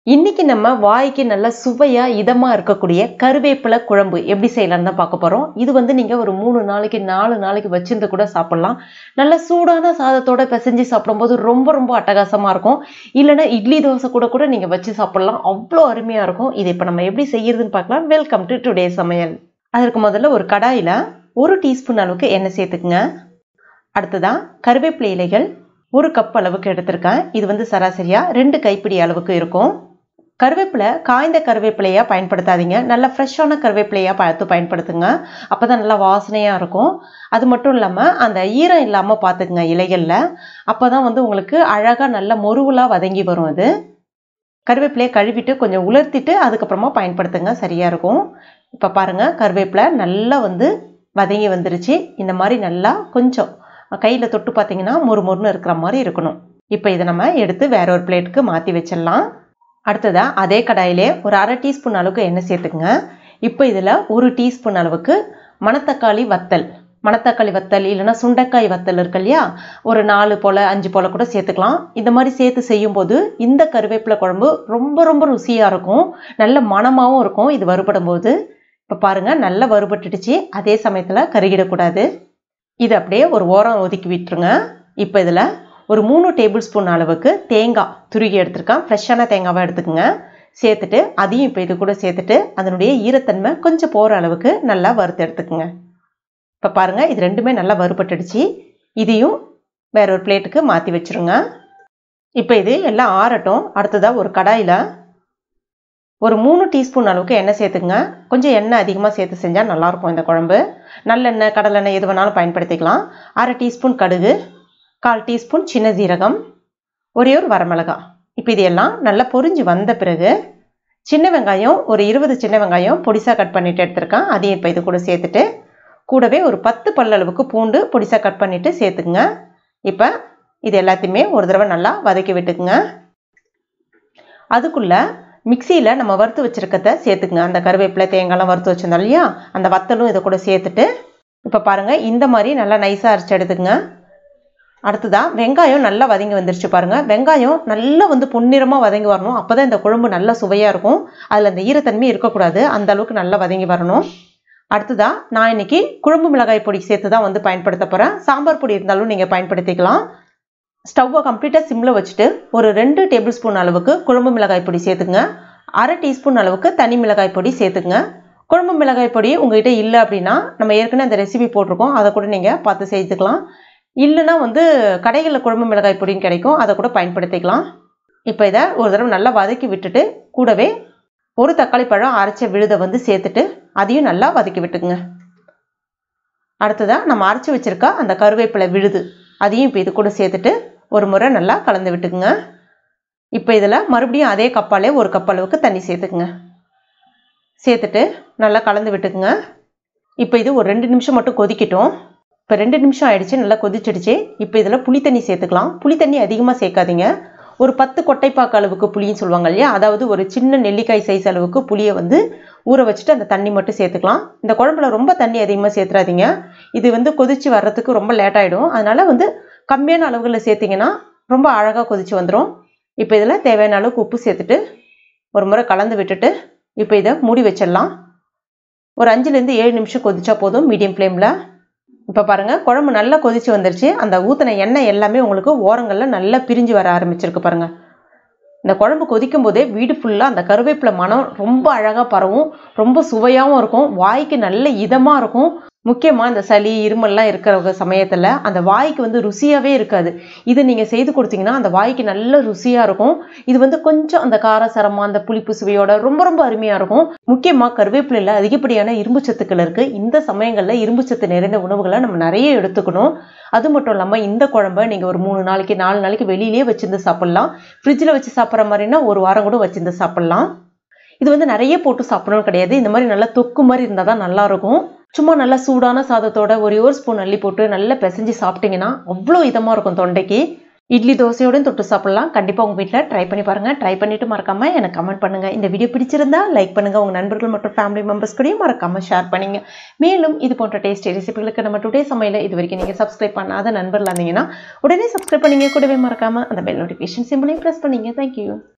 இன்னைக்கு நம்ம வாய்க்கு நல்ல சுவையா இதமா இருக்கக்கூடிய கருவேப்பிலை குழம்பு எப்படி செய்யலாம்னு தான் பார்க்க போறோம். இது வந்து நீங்க ஒரு 3 நாளைக்கு 4 நாளைக்கு வச்சிருந்து கூட சாப்பிடலாம். நல்ல சூடான சாதத்தோட பிசைஞ்சு சாப்பிடும்போது ரொம்ப அட்டகாசமா இருக்கும். இல்லைன்னா இட்லி தோசை கூட நீங்க வச்சு சாப்பிடலாம். அவ்வளோ அருமையா இருக்கும். இது இப்போ நம்ம எப்படி செய்யறதுன்னு பார்க்கலாம். வெல்கம் டு டுடே சமையல். அதற்கு முதல்ல ஒரு கடாயில 1 டீஸ்பூன் அளவுக்கு எண்ணெய் சேர்த்துக்குங்க. அடுத்ததான் கருவேப்பிலை இலைகள் 1 கப் அளவுக்கு எடுத்திருக்கேன். இது வந்து சராசரியா 2 கைப்பிடி அளவுக்கு இருக்கும். கருவேப்பிலை காய்ந்த கருவேப்பிலையா பயன்படுத்தாதீங்க. நல்ல ஃப்ரெஷ்ஷான கருவேப்பிலையா பார்த்து பயன்படுத்துங்க. அப்போதான் நல்லா வாசனையாக இருக்கும். அது மட்டும் இல்லாமல் அந்த ஈரம் இல்லாமல் பார்த்துக்குங்க இலைகளில். அப்போ தான் வந்து உங்களுக்கு அழகாக நல்ல மொருவலாக வதங்கி வரும். அது கருவேப்பிலையை கழுவிட்டு கொஞ்சம் உலர்த்திட்டு அதுக்கப்புறமா பயன்படுத்துங்க, சரியாக இருக்கும். இப்போ பாருங்கள், கருவேப்பிலை நல்லா வந்து வதங்கி வந்துருச்சு. இந்த மாதிரி நல்லா கொஞ்சம் கையில் தொட்டு பார்த்தீங்கன்னா மொறுன்னு இருக்கிற மாதிரி இருக்கணும். இப்போ இதை நம்ம எடுத்து வேற ஒரு பிளேட்டுக்கு மாற்றி வச்சிடலாம். அடுத்ததாக அதே கடாயிலே ஒரு 1/2 டீஸ்பூன் அளவுக்கு எண்ணெய் சேர்த்துக்குங்க. இப்போ இதில் 1 டீஸ்பூன் அளவுக்கு மணத்தக்காளி வத்தல் இல்லைன்னா சுண்டைக்காய் வத்தல் இருக்கு இல்லையா, ஒரு 4 போல் 5 போல் கூட சேர்த்துக்கலாம். இந்த மாதிரி சேர்த்து செய்யும்போது இந்த கருவேப்பிலை குழம்பு ரொம்ப ருசியாக இருக்கும். நல்ல மணமாகவும் இருக்கும் இது வறுபடும் போது. இப்போ பாருங்கள், நல்லா வறுபட்டுடுச்சு. அதே சமயத்தில் கருகிடக்கூடாது. இது அப்படியே ஒரு ஓரம் ஒதுக்கி விட்டுருங்க. இப்போ இதில் ஒரு 3 டேபிள் ஸ்பூன் அளவுக்கு தேங்காய் துருகி எடுத்துருக்கேன். ஃப்ரெஷ்ஷான தேங்காவாக எடுத்துக்கோங்க. சேர்த்துட்டு அதையும் இப்போ இது கூட சேர்த்துட்டு அதனுடைய ஈரத்தன்மை கொஞ்சம் போகிற அளவுக்கு நல்லா வறுத்து எடுத்துக்கோங்க. இப்போ பாருங்கள், இது ரெண்டுமே நல்லா வறுபட்டுடுச்சு. இதையும் வேற ஒரு பிளேட்டுக்கு மாற்றி வச்சுருங்க. இப்போ இது எல்லாம் ஆறட்டும். அடுத்ததாக ஒரு கடாயில் ஒரு 3 டீஸ்பூன் அளவுக்கு எண்ணெய் சேர்த்துக்குங்க. கொஞ்சம் எண்ணெய் அதிகமாக சேர்த்து செஞ்சால் நல்லாயிருக்கும் இந்த குழம்பு. நல்லெண்ணெய் கடலெண்ணெய் எது வேணாலும் பயன்படுத்திக்கலாம். 1/2 டீஸ்பூன் கடுகு, 1/4 டீஸ்பூன் சின்ன ஜீரகம், ஒரே ஒரு வரமிளகாய். இப்போ இதெல்லாம் நல்லா பொரிஞ்சு வந்த பிறகு சின்ன வெங்காயம் ஒரு 20 சின்ன வெங்காயம் பொடிசாக கட் பண்ணிட்டு எடுத்துருக்கேன். அதையும் இப்போ இது கூட சேர்த்துட்டு கூடவே ஒரு 10 பல்லளவுக்கு பூண்டு பொடிசாக கட் பண்ணிட்டு சேர்த்துக்குங்க. இப்போ இது எல்லாத்தையுமே ஒரு தடவை நல்லா வதக்கி விட்டுக்குங்க. அதுக்குள்ள மிக்சியில் நம்ம வறுத்து வச்சிருக்கத சேர்த்துக்குங்க. அந்த கருவேப்பிலை தேங்காய்லாம் வறுத்து வச்சிருந்தோம் இல்லையா, அந்த வத்தலும் இதை கூட சேர்த்துட்டு இப்போ பாருங்கள், இந்த மாதிரி நல்லா நைஸாக அரைச்சி எடுத்துக்குங்க. அடுத்ததான் வெங்காயம் நல்லா வதங்கி வந்துருச்சு பாருங்கள். வெங்காயம் நல்லா வந்து பொன்னிறமாக வதங்கி வரணும். அப்போ தான் இந்த குழம்பு நல்லா சுவையாக இருக்கும். அதில் அந்த ஈரத்தன்மை இருக்கக்கூடாது. அந்த அளவுக்கு நல்லா வதங்கி வரணும். அடுத்ததான் நான் இன்னைக்கு குழம்பு மிளகாய் பொடி சேர்த்து தான் வந்து பயன்படுத்த போகிறேன். சாம்பார் பொடி இருந்தாலும் நீங்கள் பயன்படுத்திக்கலாம். ஸ்டவ்வை கம்ப்ளீட்டாக சிம்மில் வச்சுட்டு ஒரு 2 டேபிள் ஸ்பூன் அளவுக்கு குழம்பு மிளகாய் பொடி சேர்த்துங்க. 1/2 டீஸ்பூன் அளவுக்கு தனி மிளகாய் பொடி சேர்த்துங்க. குழம்பு மிளகாய் பொடி உங்கள்கிட்ட இல்லை அப்படின்னா நம்ம ஏற்கனவே அந்த ரெசிபி போட்டிருக்கோம், அதை கூட நீங்கள் பார்த்து சேர்த்துக்கலாம். இல்லைன்னா வந்து கடைகளில் குழம்பு மிளகாய் பொடின்னு கிடைக்கும், அதை கூட பயன்படுத்திக்கலாம். இப்போ இதை ஒரு தடவை நல்லா வதக்கி விட்டுட்டு கூடவே ஒரு தக்காளி பழம் அரைச்ச விழுதை வந்து சேர்த்துட்டு அதையும் நல்லா வதக்கி விட்டுக்குங்க. அடுத்ததாக நம்ம அரைச்சி வச்சிருக்க அந்த கருவேப்பிலை விழுது அதையும் இப்போ இது கூட சேர்த்துட்டு ஒரு முறை நல்லா கலந்து விட்டுக்குங்க. இப்போ இதில் மறுபடியும் அதே கப்பாலே 1 கப் அளவுக்கு தண்ணி சேர்த்துக்குங்க. சேர்த்துட்டு நல்லா கலந்து விட்டுக்குங்க. இப்போ இது ஒரு 2 நிமிஷம் மட்டும் கொதிக்கட்டும். இப்போ 2 நிமிஷம் ஆயிடுச்சு, நல்லா கொதிச்சிடுச்சு. இப்போ இதில் புளி தண்ணி சேர்த்துக்கலாம். புளி தண்ணி அதிகமாக சேர்க்காதீங்க. ஒரு 10 கொட்டைப்பாக்கு அளவுக்கு புளின்னு சொல்லுவாங்க இல்லையா, அதாவது ஒரு சின்ன நெல்லிக்காய் சைஸ் அளவுக்கு புளியை வந்து ஊற வச்சுட்டு அந்த தண்ணி மட்டும் சேர்த்துக்கலாம். இந்த குழம்புல ரொம்ப தண்ணி அதிகமாக சேர்த்துறாதீங்க. இது வந்து கொதிச்சு வர்றதுக்கு ரொம்ப லேட் ஆகிடும். அதனால் வந்து கம்மியான அளவுகளில் சேர்த்திங்கன்னா ரொம்ப அழகாக கொதிச்சு வந்துடும். இப்போ இதில் தேவையான அளவுக்கு உப்பு சேர்த்துட்டு ஒரு முறை கலந்து விட்டுட்டு இப்போ இதை மூடி வச்சிடலாம். ஒரு 5லேருந்து 7 நிமிஷம் கொதிச்சா போதும், மீடியம் ஃப்ளேமில். இப்போ பாருங்கள், குழம்பு நல்லா கொதிச்சு வந்துருச்சு. அந்த ஊற்றின எண்ணெய் எல்லாமே உங்களுக்கு ஓரங்களில் நல்லா பிரிஞ்சு வர ஆரம்பிச்சிருக்கு பாருங்கள். இந்த குழம்பு கொதிக்கும் போதே வீடு ஃபுல்லாக அந்த கருவேப்பிலை மனம் ரொம்ப அழகாக பரவும். ரொம்ப சுவையாகவும் இருக்கும். வாய்க்கு நல்ல இதமாக இருக்கும். முக்கியமாக இந்த சளி இருமல்லாம் இருக்கிற சமயத்தில் அந்த வாய்க்கு வந்து ருசியாகவே இருக்காது. இது நீங்கள் செய்து கொடுத்தீங்கன்னா அந்த வாய்க்கு நல்ல ருசியாக இருக்கும். இது வந்து கொஞ்சம் அந்த காரசரமாக அந்த புளிப்பு சுவையோட ரொம்ப அருமையாக இருக்கும். முக்கியமாக கருவேப்பிலையில் அதிகப்படியான இரும்பு சத்துக்கள் இருக்குது. இந்த சமயங்களில் இரும்பு சத்து நிறைந்த உணவுகளை நம்ம நிறைய எடுத்துக்கணும். அது மட்டும் இல்லாமல் இந்த குழம்பை நீங்கள் ஒரு 3 நாளைக்கு 4 நாளைக்கு வெளியிலேயே வச்சிருந்து சாப்பிட்லாம். ஃப்ரிட்ஜில் வச்சு சாப்பிட்ற மாதிரினா ஒரு வாரம் கூட வச்சிருந்து சாப்பிட்லாம். இது வந்து நிறைய போட்டு சாப்பிடணும் கிடையாது. இந்த மாதிரி நல்லா தொக்கு மாதிரி இருந்தால் தான் நல்லாயிருக்கும். சும்மா நல்லா சூடான சாதத்தோட ஒரு ஸ்பூன் அள்ளி போட்டு நல்லா பிசைஞ்சு சாப்பிட்டீங்கன்னா அவ்வளோ இதமாக இருக்கும் தொண்டைக்கு. இட்லி தோசையோடையும் தொட்டு சாப்பிடலாம். கண்டிப்பாக உங்கள் வீட்டில் ட்ரை பண்ணி பாருங்கள். ட்ரை பண்ணிவிட்டு மறக்காமல் எனக்கு கமெண்ட் பண்ணுங்கள். இந்த வீடியோ பிடிச்சிருந்தா லைக் பண்ணுங்கள். உங்கள் நண்பர்கள் மற்றும் ஃபேமிலி மெம்பர்ஸ் கூடயும் மறக்காமல் ஷேர் பண்ணுங்க. மேலும் இது போன்ற டேஸ்டி ரெசிபிகளுக்கு நம்ம டுடே சமையலை இது வரைக்கும் நீங்கள் சப்ஸ்கிரைப் பண்ணாத நண்பர்களாக இருந்தீங்கன்னா உடனே சப்ஸ்கிரைப் பண்ணிங்க. கூடவே மறக்காமல் அந்த பெல் நோட்டிஃபிகேஷன் சிம்பிளையும் ப்ரெஸ் பண்ணிங்க. தேங்க்யூ.